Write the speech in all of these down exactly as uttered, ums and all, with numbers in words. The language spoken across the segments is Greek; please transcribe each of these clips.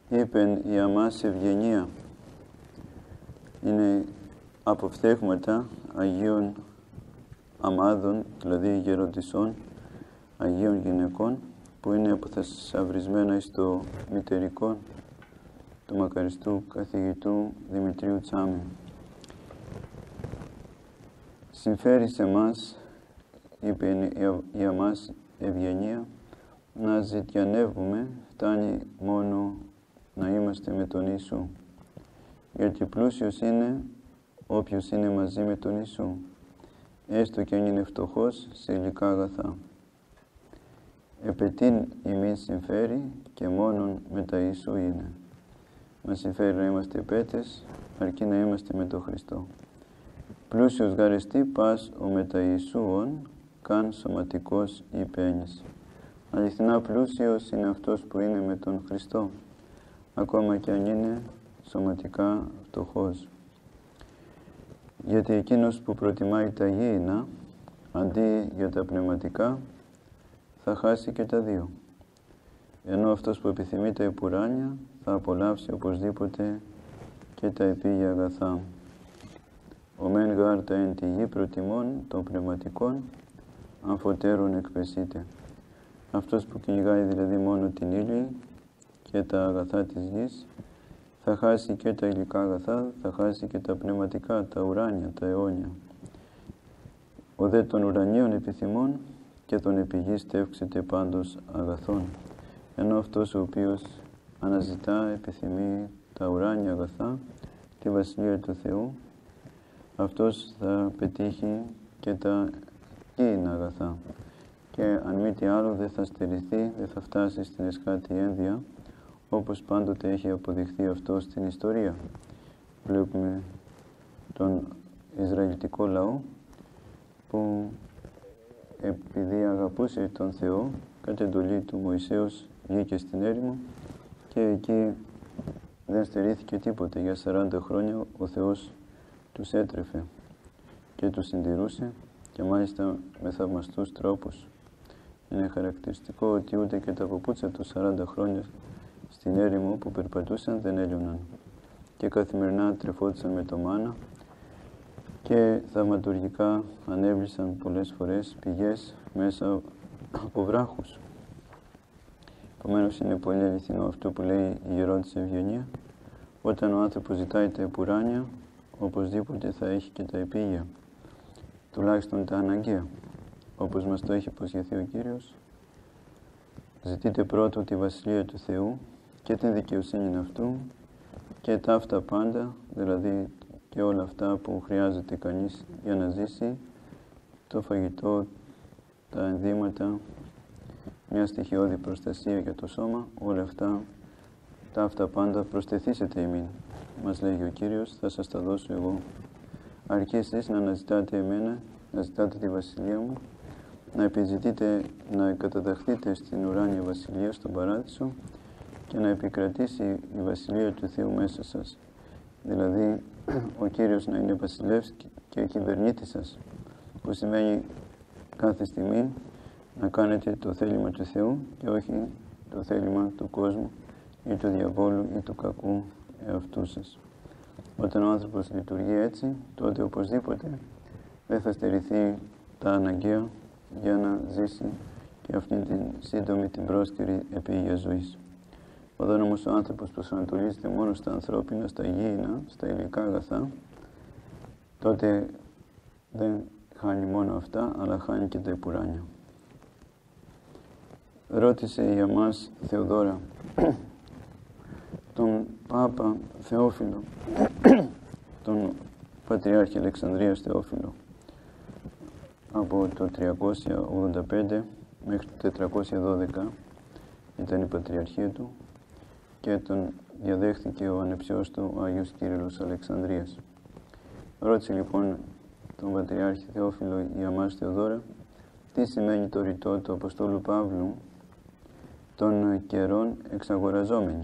είπεν η αμάς ευγενία. Είναι αποφθέγματα Αγίων αμάδων, δηλαδή γεροντισσών, Αγίων γυναικών, που είναι αποθασαυρισμένα στο μητερικό του μακαριστού καθηγητού Δημητρίου Τσάμι. Συμφέρει σε μας, είπε η αμάς ευγενία, να ζητιανεύουμε, φτάνει μόνο να είμαστε με τον Ιησού. Γιατί πλούσιος είναι όποιος είναι μαζί με τον Ιησού, έστω και αν είναι φτωχός σε υλικά αγαθά. Επετίν ημίν συμφέρει και μόνον με τα Ιησού είναι. Μας συμφέρει να είμαστε πέτες, αρκεί να είμαστε με τον Χριστό. Πλούσιος γαρεστή πας ο με τα Ιησούον, καν σωματικός υπένης. Αληθινά πλούσιος είναι αυτός που είναι με τον Χριστό, ακόμα και αν είναι σωματικά φτωχός. Γιατί εκείνος που προτιμάει τα γήινα, αντί για τα πνευματικά, θα χάσει και τα δύο. Ενώ αυτός που επιθυμεί τα επουράνια, θα απολαύσει οπωσδήποτε και τα επίγεια αγαθά. Ο μεν γάρ τα εν τη γη προτιμών των πνευματικών, αμφωτέρων εκπεσείται. Αυτός που κυνηγάει δηλαδή μόνο την ύλη και τα αγαθά της γης, θα χάσει και τα υλικά αγαθά, θα χάσει και τα πνευματικά, τα ουράνια, τα αιώνια. Ο δε των ουρανίων επιθυμών και των επιγής τεύξεται πάντως αγαθών. Ενώ αυτός ο οποίος αναζητά, επιθυμεί τα ουράνια αγαθά, τη Βασιλεία του Θεού, αυτός θα πετύχει και τα γήινα αγαθά. Και αν μη τι άλλο δεν θα στερηθεί, δεν θα φτάσει στην εσχάτη ένδια, όπως πάντοτε έχει αποδειχθεί αυτό στην ιστορία. Βλέπουμε τον Ισραηλιτικό λαό που επειδή αγαπούσε τον Θεό, κατ' εντολή του Μωυσέως βγήκε στην έρημο και εκεί δεν στερήθηκε τίποτε. Για σαράντα χρόνια ο Θεός τους έτρεφε και τους συντηρούσε και μάλιστα με θαυμαστούς τρόπους. Είναι χαρακτηριστικό ότι ούτε και τα παπούτσια τους σαράντα χρόνια στην έρημο που περπατούσαν δεν έλειωναν και καθημερινά τρεφόντουσαν με το μάνα και θαυματουργικά ανέβλησαν πολλές φορές πηγές μέσα από βράχους. Επομένως είναι πολύ αληθινό αυτό που λέει η γερόντισσα Ευγενία, όταν ο άνθρωπος ζητάει τα επουράνια, οπωσδήποτε θα έχει και τα επίγεια, τουλάχιστον τα αναγκαία, όπως μας το έχει υποσχεθεί ο Κύριος. Ζητείτε πρώτο τη Βασιλεία του Θεού και την δικαιοσύνη αυτού και τα αυτά πάντα, δηλαδή και όλα αυτά που χρειάζεται κανείς για να ζήσει, το φαγητό, τα ενδύματα, μια στοιχειώδη προστασία για το σώμα, όλα αυτά, τα αυτά πάντα προστεθήσετε ημίν. Μας λέγει ο Κύριος, θα σας τα δώσω εγώ. Αρκεί εσείς να αναζητάτε εμένα, να ζητάτε τη Βασιλεία μου, να επιζητείτε να καταταχθείτε στην ουράνια Βασιλεία, στον Παράδεισο και να επικρατήσει η Βασιλεία του Θεού μέσα σας. Δηλαδή, ο Κύριος να είναι βασιλεύς και κυβερνήτης σας, που σημαίνει κάθε στιγμή να κάνετε το θέλημα του Θεού και όχι το θέλημα του κόσμου ή του διαβόλου ή του κακού εαυτού σας. Όταν ο άνθρωπος λειτουργεί έτσι, τότε οπωσδήποτε δεν θα στερηθεί τα αναγκαία για να ζήσει και αυτήν την σύντομη, την πρόσκαιρη επίγεια ζωής. Όταν όμως ο άνθρωπος προσανατολίζεται μόνο στα ανθρώπινα, στα γήινα, στα υλικά αγαθά, τότε δεν χάνει μόνο αυτά, αλλά χάνει και τα επουράνια. Ρώτησε η αμάς Θεοδόρα τον Πάπα Θεόφιλο, τον Πατριάρχη Αλεξανδρίας Θεόφιλο, από το τριακόσια ογδόντα πέντε μέχρι το τετρακόσια δώδεκα ήταν η Πατριαρχία του και τον διαδέχθηκε ο ανεψιός του ο Άγιος Κύριλλος Αλεξανδρίας. Ρώτησε λοιπόν τον Πατριάρχη Θεόφιλο η αμάς Θεοδόρα τι σημαίνει το ρητό του Αποστόλου Παύλου των καιρών εξαγοραζόμενοι.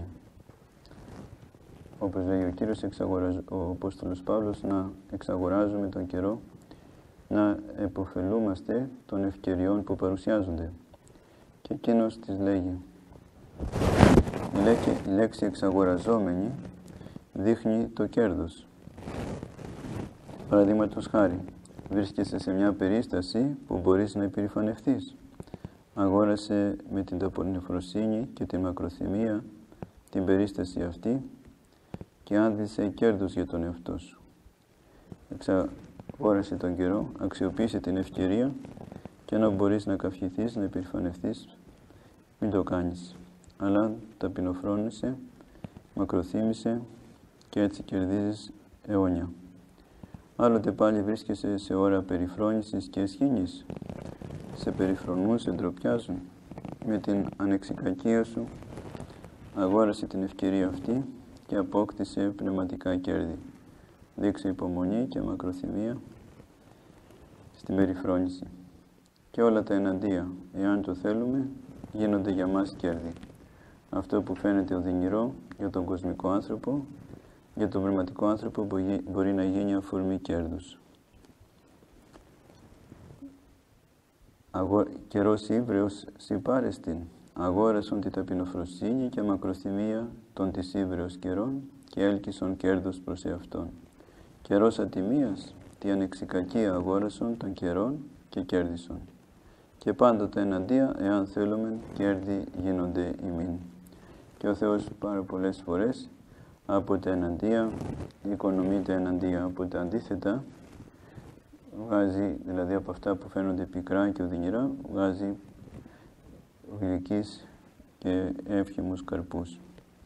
Όπως λέει ο Κύριος, ο Απόστολος Παύλος, να εξαγοράζουμε τον καιρό, να επωφελούμαστε των ευκαιριών που παρουσιάζονται. Και εκείνος της λέγει, λέξη, η λέξη εξαγοραζόμενη δείχνει το κέρδος. Παραδείγματος χάρη, βρίσκεσαι σε μια περίσταση που μπορείς να υπερηφανευτείς. Αγόρασε με την ταπεινοφροσύνη και τη μακροθυμία την περίσταση αυτή και άνθησε κέρδος για τον εαυτό σου. Εξαγόρασε τον καιρό, αξιοποίησε την ευκαιρία και αν μπορείς να καυχηθείς, να υπερηφανευτείς, μην το κάνεις. Αλλά ταπεινοφρόνησε, μακροθύμησε και έτσι κερδίζεις αιώνια. Άλλοτε πάλι βρίσκεσαι σε ώρα περιφρόνησης και εσχήνης. Σε περιφρονούν, σε ντροπιάζουν. Με την ανεξικακία σου αγόρασε την ευκαιρία αυτή και απόκτησε πνευματικά κέρδη. Δείξε υπομονή και μακροθυμία στην περιφρόνηση. Και όλα τα εναντία, εάν το θέλουμε, γίνονται για μας κέρδη. Αυτό που φαίνεται οδυνηρό για τον κοσμικό άνθρωπο, για τον πνευματικό άνθρωπο μπορεί να γίνει αφορμή κέρδους. Αγο... Καιρός ύβρεος συμπάρεστην, αγόρασον τη ταπεινοφροσύνη και μακροθυμία των της ύβρεος καιρών και έλκυσον κέρδος προς εαυτόν. Καιρός ατιμίας, τη ανεξικακία αγόρασον των καιρών και κέρδισον. Και πάντοτε εναντία, εάν θέλουμε, κέρδη γίνονται ημίν. Και ο Θεός πάρα πολλές φορές από τα εναντία, οικονομείται εναντία, από τα αντίθετα, βγάζει, δηλαδή από αυτά που φαίνονται πικρά και οδυνηρά, βγάζει γλυκείς και εύχημους καρπούς.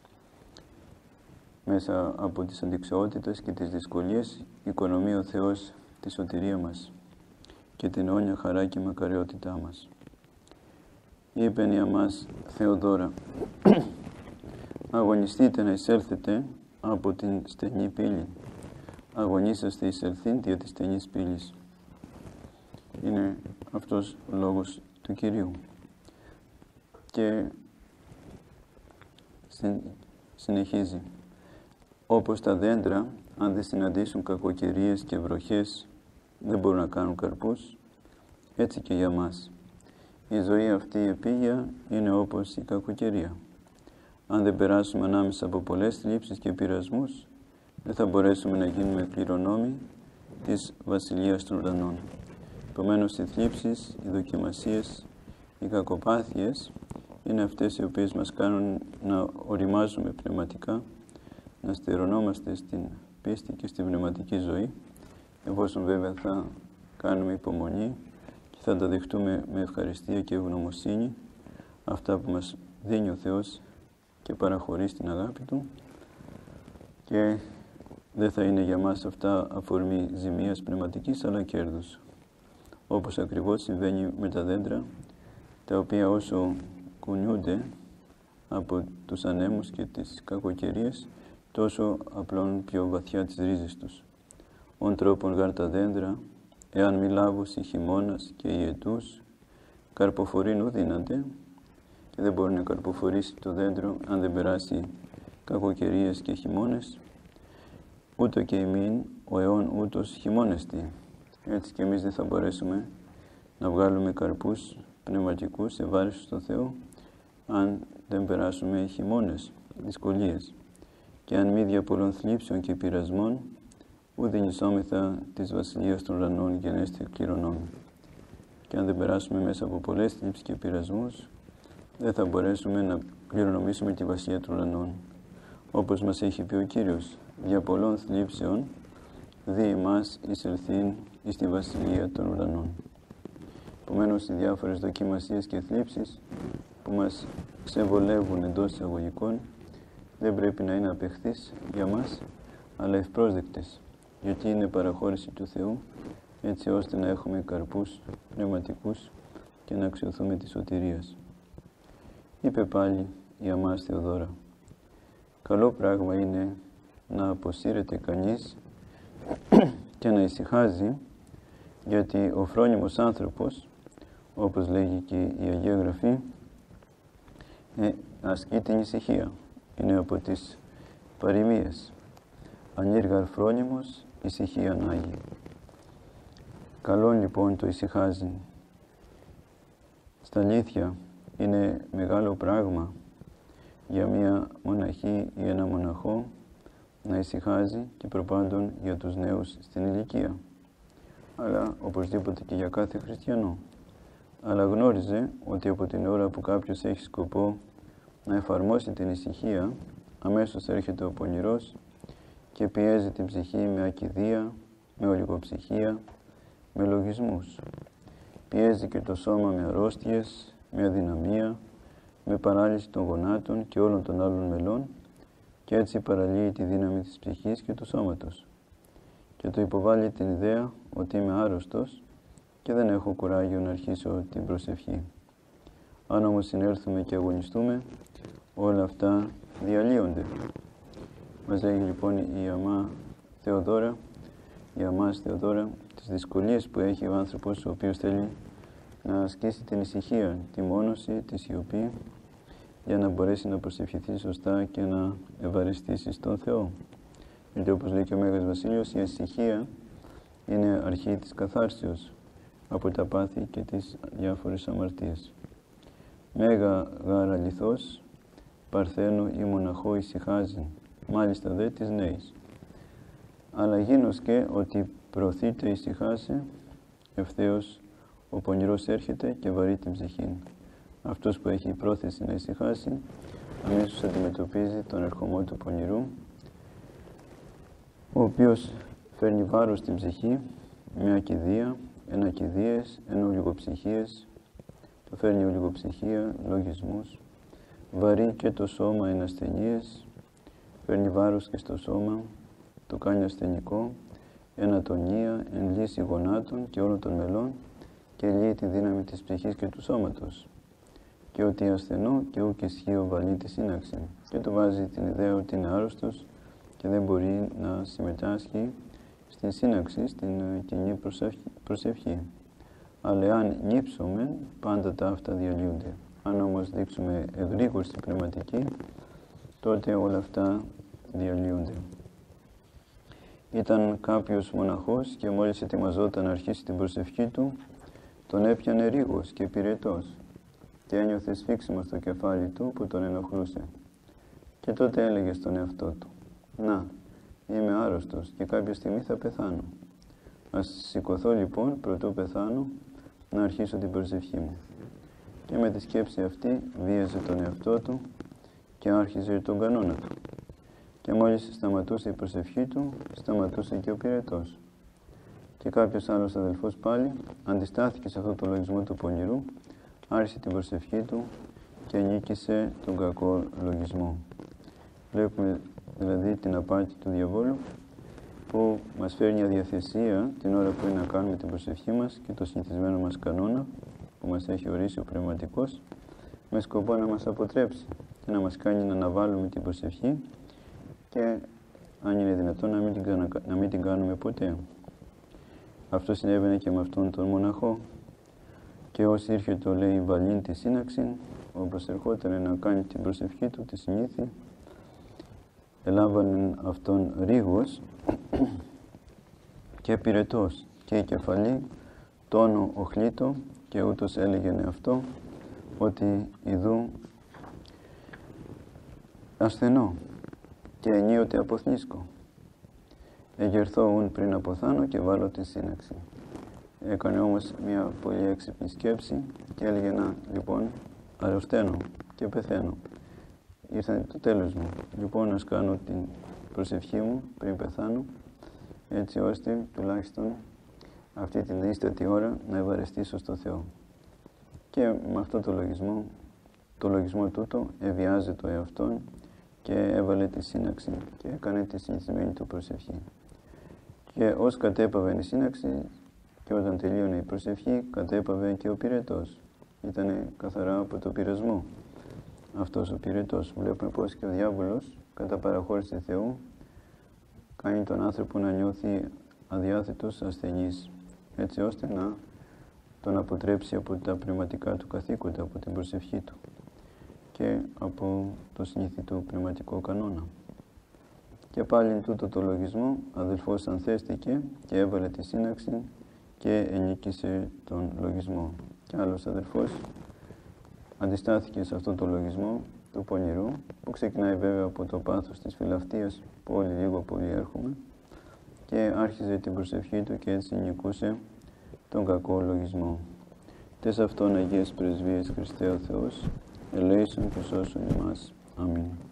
Μέσα από τις αντιξιότητες και τις δυσκολίες οικονομεί ο Θεός τη σωτηρία μας και την αιώνια χαρά και μακαριότητά μας. Είπεν η αμάς Θεοδόρα, αγωνιστείτε να εισέλθετε από την στενή πύλη. Αγωνίσαστε εισελθήν δια της στενής πύλης. Είναι αυτός ο λόγος του Κυρίου. Και συνεχίζει. Όπως τα δέντρα, αν δεν συναντήσουν κακοκαιρίες και βροχές, δεν μπορούν να κάνουν καρπούς, έτσι και για μας. Η ζωή αυτή η επίγεια είναι όπως η κακοκαιρία. Αν δεν περάσουμε ανάμεσα από πολλές θλίψεις και πειρασμούς, δεν θα μπορέσουμε να γίνουμε κληρονόμοι της Βασιλείας των Ουρανών. Επομένως, οι θλίψεις, οι δοκιμασίες, οι κακοπάθειες είναι αυτές οι οποίες μας κάνουν να οριμάζουμε πνευματικά, να στερωνόμαστε στην πίστη και στην πνευματική ζωή, εφόσον βέβαια θα κάνουμε υπομονή και θα τα δεχτούμε με ευχαριστία και ευγνωμοσύνη αυτά που μας δίνει ο Θεός και παραχωρεί στην αγάπη Του, και δεν θα είναι για μας αυτά αφορμή ζημίας πνευματικής αλλά κέρδους. Όπως ακριβώς συμβαίνει με τα δέντρα, τα οποία όσο κουνιούνται από τους ανέμους και τις κακοκαιρίες, τόσο απλώνουν πιο βαθιά τις ρίζες τους. Ον τρόπον γάρ τα δέντρα, εάν μη λάβουσι χειμώνας και ιετούς, καρποφορήν ου δύνανται, και δεν μπορεί να καρποφορήσει το δέντρο αν δεν περάσει κακοκαιρίες και χειμώνες, ούτω και ημίν ο αιών ούτως χειμώνεστη. Έτσι και εμείς δεν θα μπορέσουμε να βγάλουμε καρπούς πνευματικούς ευάρεστους στο Θεό, αν δεν περάσουμε χειμώνες, δυσκολίες. Και αν μη δια πολλών θλίψεων και πειρασμών, ουδε νησόμεθα της Βασιλείας των Ουρανών γενέστε κληρονόμοι. Και αν δεν περάσουμε μέσα από πολλές θλίψεις και πειρασμούς, δεν θα μπορέσουμε να κληρονομήσουμε τη Βασιλεία των Ουρανών. Όπως μας έχει πει ο Κύριος, δια πολλών θλίψεων, δι' εμάς εισελθήν εις τη Βασιλεία των Ουρανών. Επομένως, οι διάφορες δοκιμασίες και θλίψεις που μας ξεβολεύουν εντός εισαγωγικών δεν πρέπει να είναι απεχθείς για μας, αλλά ευπρόσδεκτες, γιατί είναι παραχώρηση του Θεού, έτσι ώστε να έχουμε καρπούς πνευματικούς και να αξιωθούμε της σωτηρίας. Είπε πάλι η αμάς Θεοδόρα, καλό πράγμα είναι να αποσύρεται κανείς και να ησυχάζει, γιατί ο φρόνιμος άνθρωπος, όπως λέγει και η Αγία Γραφή, ε, ασκεί την ησυχία. Είναι από τις παροιμίες. Ανήργαρ φρόνιμος, ησυχία ανάγει. Καλό λοιπόν το ησυχάζει. Στα αλήθεια είναι μεγάλο πράγμα για μία μοναχή ή ένα μοναχό να ησυχάζει και προπάντων για τους νέους στην ηλικία, αλλά οπωσδήποτε και για κάθε χριστιανό. Αλλά γνώριζε ότι από την ώρα που κάποιος έχει σκοπό να εφαρμόσει την ησυχία, αμέσως έρχεται ο πονηρός και πιέζει την ψυχή με ακηδία, με ολιγοψυχία, με λογισμούς. Πιέζει και το σώμα με αρρώστιες, με αδυναμία, με παράλυση των γονάτων και όλων των άλλων μελών και έτσι παραλύει τη δύναμη της ψυχής και του σώματος και το υποβάλλει την ιδέα ότι είμαι άρρωστος και δεν έχω κουράγιο να αρχίσω την προσευχή. Αν όμως συνέλθουμε και αγωνιστούμε, όλα αυτά διαλύονται. Μας λέγει λοιπόν η αμά Θεοδόρα, η αμάς Θεοδόρα, τις δυσκολίες που έχει ο άνθρωπος ο οποίος θέλει να ασκήσει την ησυχία, τη μόνωση, τη σιωπή, για να μπορέσει να προσευχηθεί σωστά και να ευαριστήσει στον Θεό. Γιατί όπως λέει και ο Μέγας Βασίλειος, η ησυχία είναι αρχή της καθάρσεως από τα πάθη και τις διάφορες αμαρτίες. Μέγα γάρα λιθός, παρθένο ή μοναχό ησυχάζει, μάλιστα δε της νέης. Αλλά γίνος και ότι προωθείται ησυχάσε, ευθέως ο πονηρός έρχεται και βαρύ την ψυχή. Αυτός που έχει πρόθεση να ησυχάσει, αμέσως αντιμετωπίζει τον ερχομό του πονηρού, ο οποίος φέρνει βάρος στην ψυχή με ακηδία, ενακηδίες, ενολιγοψυχίες, το φέρνει ολιγοψυχία, λογισμούς, βαρύ και το σώμα εν ασθενείες, φέρνει βάρος και στο σώμα, το κάνει ασθενικό, εν ατονία, εν λύση γονάτων και όλων των μελών και λύει τη δύναμη της ψυχής και του σώματος. Και ότι ασθενό και ούκ ισχύω βαλεί τη σύναξη. Και του βάζει την ιδέα ότι είναι άρρωστος και δεν μπορεί να συμμετάσχει στην σύναξη, στην κοινή προσευχή. Αλλά εάν νύψουμε, πάντα τα αυτά διαλύονται. Αν όμως δείξουμε εγρήγορση πνευματική, τότε όλα αυτά διαλύονται. Ήταν κάποιος μοναχός και μόλις ετοιμαζόταν να αρχίσει την προσευχή του, τον έπιανε ρίγος και πυρετός και ένιωθε σφίξιμο στο κεφάλι του που τον ενοχλούσε. Και τότε έλεγε στον εαυτό του, «Να, είμαι άρρωστος και κάποια στιγμή θα πεθάνω. Ας σηκωθώ λοιπόν, προτού πεθάνω, να αρχίσω την προσευχή μου». Και με τη σκέψη αυτή βίαζε τον εαυτό του και άρχιζε τον κανόνα του. Και μόλις σταματούσε η προσευχή του, σταματούσε και ο πυρετός. Και κάποιος άλλος αδελφός πάλι αντιστάθηκε σε αυτό το λογισμό του πονηρού, άρχισε την προσευχή του και νίκησε τον κακό λογισμό. Βλέπουμε δηλαδή την απάτη του διαβόλου που μας φέρνει αδιαθεσία την ώρα που είναι να κάνουμε την προσευχή μας και το συνηθισμένο μας κανόνα που μας έχει ορίσει ο πνευματικός με σκοπό να μας αποτρέψει και να μας κάνει να αναβάλουμε την προσευχή και αν είναι δυνατόν να μην την, να μην την κάνουμε ποτέ. Αυτό συνέβαινε και με αυτόν τον μοναχό. Και όσοι ήρθε το λέει βαλήν τη σύναξη, όπως ερχόταν να κάνει την προσευχή του, τη συνήθη, ελάμβανε αυτόν ρίγος και πυρετός και η κεφαλή, τόνο οχλήτο και ούτως έλεγαινε αυτό, ότι ιδού ασθενώ και ενίοτε αποθνίσκω. Εγερθώ ούν πριν αποθάνω και βάλω τη σύναξη. Έκανε όμως μια πολύ έξυπνη σκέψη και έλεγε να, λοιπόν, αρρωσταίνω και πεθαίνω. Ήρθε το τέλος μου. Λοιπόν, ας κάνω την προσευχή μου πριν πεθάνω, έτσι ώστε τουλάχιστον αυτή την ίστατη ώρα να ευαρεστήσω στο Θεό. Και με αυτό το λογισμό, το λογισμό τούτο εβιάζει το εαυτόν και έβαλε τη σύναξη και έκανε τη συνηθισμένη του προσευχή. Και ως κατέπαβε η σύναξη και όταν τελείωνε η προσευχή, κατέπαβε και ο πυρετός. Ήτανε καθαρά από το πειρασμό. Αυτός ο πυρετός. Βλέπουμε πως και ο διάβολος, κατά παραχώρηση Θεού, κάνει τον άνθρωπο να νιώθει αδιάθετος, ασθενής, έτσι ώστε να τον αποτρέψει από τα πνευματικά του καθήκοντα, από την προσευχή του και από το συνήθι του πνευματικό κανόνα. Και πάλι τούτο το λογισμό, αδελφός ανθέστηκε και έβαλε τη σύναξη και ενίκησε τον λογισμό. Και άλλος αδελφός αντιστάθηκε σε αυτό το λογισμό του πονηρού, που ξεκινάει βέβαια από το πάθος της φιλαυτίας, που όλοι λίγο πολύ έχουμε, και άρχιζε την προσευχή του και έτσι νικούσε τον κακό λογισμό. Τες αυτών Αγίες Πρεσβείες Χριστέ ο Θεός, ελέησον και σώσον ημάς. Αμήν.